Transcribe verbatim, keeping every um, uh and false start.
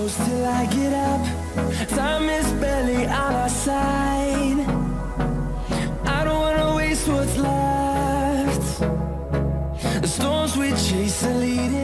close till I get up. Time is barely on our side. I don't wanna waste what's left. The storms we chase are leading